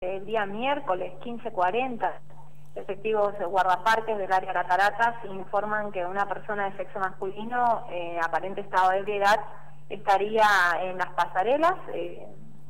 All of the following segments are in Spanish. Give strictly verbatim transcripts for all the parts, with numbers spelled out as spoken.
el día miércoles quince cuarenta, efectivos guardaparques del área Cataratas informan que una persona de sexo masculino, eh, aparente estado de ebriedad, estaría en las pasarelas. Eh,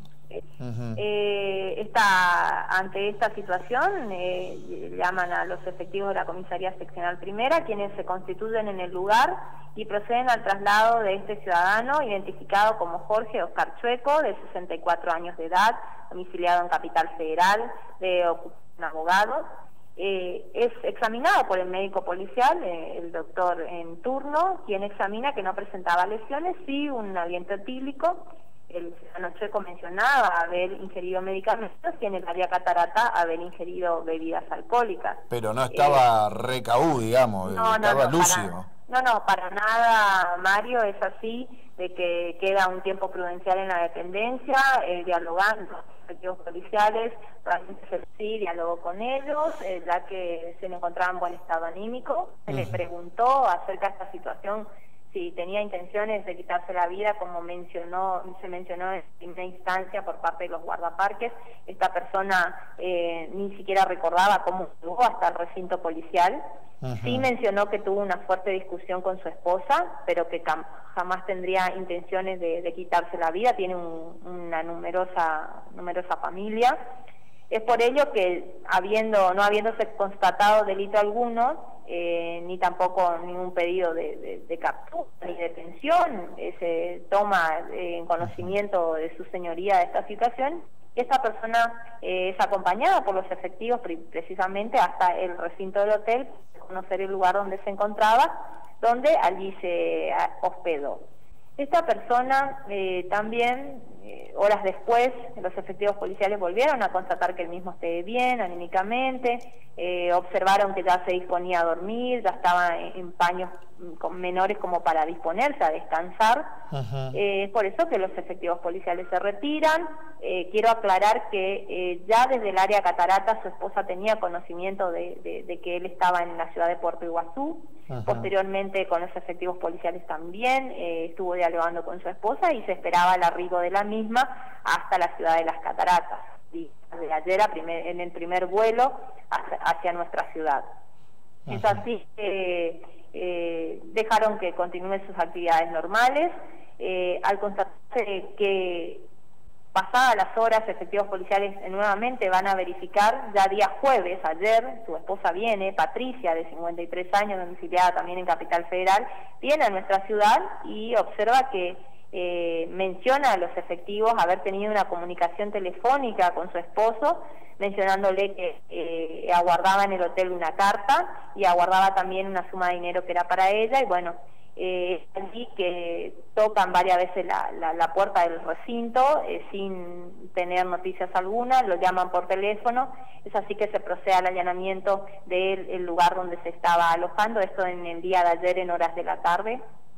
uh-huh. eh, esta, ante esta situación eh, llaman a los efectivos de la Comisaría Seccional Primera, quienes se constituyen en el lugar y proceden al traslado de este ciudadano, identificado como Jorge Oscar Chueco, de sesenta y cuatro años de edad, domiciliado en Capital Federal, de un abogado. Eh, es examinado por el médico policial, eh, el doctor en turno, quien examina que no presentaba lesiones, sí un aliento etílico. El ciudadano Chueco mencionaba haber ingerido medicamentos y en el área Catarata haber ingerido bebidas alcohólicas. Pero no estaba eh, recaú, digamos, no, estaba no, no, lúcido. Para, no, no, para nada, Mario, es así, de que queda un tiempo prudencial en la dependencia, eh, dialogando con los efectivos policiales, realmente sí dialogó con ellos, eh, ya que se le encontraba en buen estado anímico, se uh-huh. le preguntó acerca de esta situación si tenía intenciones de quitarse la vida, como mencionó se mencionó en primera instancia por parte de los guardaparques. Esta persona eh, ni siquiera recordaba cómo llegó hasta el recinto policial. Uh-huh. Sí mencionó que tuvo una fuerte discusión con su esposa, pero que jamás tendría intenciones de, de quitarse la vida. Tiene un, una numerosa numerosa familia. Es por ello que, habiendo no habiéndose constatado delito alguno, eh, ni tampoco ningún pedido de, de, de captura ni detención, eh, se toma eh, en conocimiento de su señoría de esta situación. Esta persona eh, es acompañada por los efectivos precisamente hasta el recinto del hotel, para conocer el lugar donde se encontraba, donde allí se hospedó. Esta persona eh, también, eh, horas después, los efectivos policiales volvieron a constatar que el mismo esté bien anímicamente, eh, observaron que ya se disponía a dormir, ya estaba en, en paños con menores como para disponerse a descansar. Uh-huh. eh, es por eso que los efectivos policiales se retiran. Eh, quiero aclarar que eh, ya desde el área Catarata su esposa tenía conocimiento de, de, de que él estaba en la ciudad de Puerto Iguazú. Uh-huh. Posteriormente con los efectivos policiales también eh, estuvo dialogando con su esposa y se esperaba el arribo de la misma hasta la ciudad de las Cataratas, y de ayer a primer, en el primer vuelo hacia, hacia nuestra ciudad. Uh-huh. Es así que eh, dejaron que continúen sus actividades normales. Eh, al constatarse que pasadas las horas, efectivos policiales nuevamente van a verificar, ya día jueves, ayer, su esposa viene, Patricia, de cincuenta y tres años, domiciliada también en Capital Federal, viene a nuestra ciudad y observa que eh, menciona a los efectivos haber tenido una comunicación telefónica con su esposo, mencionándole que eh, aguardaba en el hotel una carta y aguardaba también una suma de dinero que era para ella, y bueno, Eh, allí que tocan varias veces la, la, la puerta del recinto eh, sin tener noticias alguna, lo llaman por teléfono. Es así que se procede al allanamiento del el lugar donde se estaba alojando, esto en el día de ayer en horas de la tarde,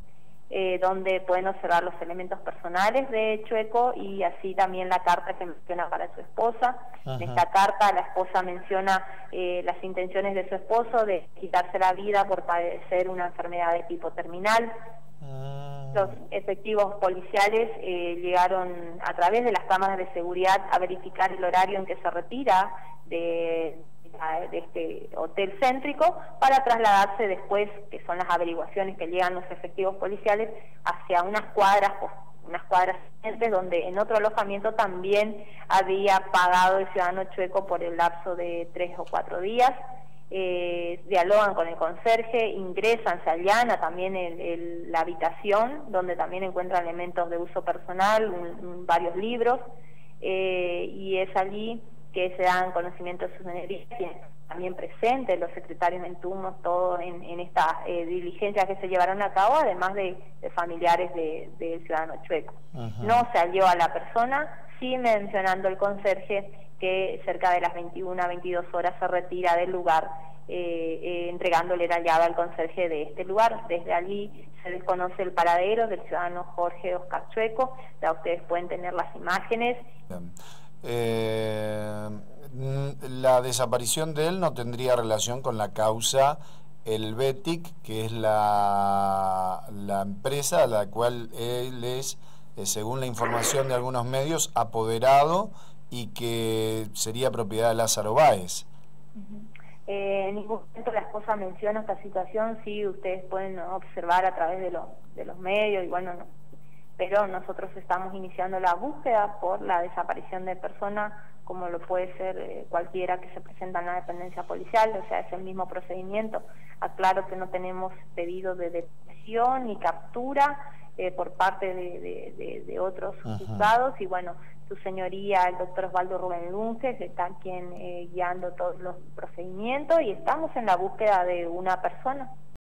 eh, donde pueden observar los elementos personales de Chueco y así también la carta que menciona para su esposa. Ajá. En esta carta la esposa menciona eh, las intenciones de su esposo de quitarse la vida por padecer una enfermedad de tipo terminal. Ah. Los efectivos policiales eh, llegaron a través de las cámaras de seguridad a verificar el horario en que se retira de de este hotel céntrico para trasladarse después, que son las averiguaciones que llegan los efectivos policiales, hacia unas cuadras unas cuadras siguientes, donde en otro alojamiento también había pagado el ciudadano Chueco por el lapso de tres o cuatro días. Eh, dialogan con el conserje, ingresan, se allana también el, el, la habitación, donde también encuentran elementos de uso personal, un, un, varios libros, eh, y es allí que se dan conocimiento de sus señorías, también presentes los secretarios en turno, todo en, en estas eh, diligencias que se llevaron a cabo, además de, de familiares del de ciudadano Chueco. Ajá. No se halló a la persona, sí mencionando el conserje que cerca de las veintiuna a veintidós horas se retira del lugar, eh, eh, entregándole la llave al conserje de este lugar. Desde allí se desconoce el paradero del ciudadano Jorge Oscar Chueco, ya ustedes pueden tener las imágenes. Bien. Eh, la desaparición de él no tendría relación con la causa Helvetic, que es la, la empresa a la cual él es, eh, según la información de algunos medios, apoderado y que sería propiedad de Lázaro Báez. Uh-huh. Eh, en ningún momento la esposa menciona esta situación, sí, ustedes pueden observar a través de, lo, de los medios, y bueno, no, pero nosotros estamos iniciando la búsqueda por la desaparición de personas, como lo puede ser eh, cualquiera que se presenta en la dependencia policial, o sea, es el mismo procedimiento. Aclaro que no tenemos pedido de detención ni captura eh, por parte de, de, de, de otros uh-huh. juzgados, y bueno, su señoría, el doctor Osvaldo Rubén Lunges, está quien eh, guiando todos los procedimientos, y estamos en la búsqueda de una persona.